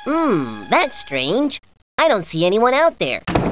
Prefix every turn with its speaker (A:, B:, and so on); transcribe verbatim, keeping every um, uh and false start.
A: Hmm, that's strange. I don't see anyone out there.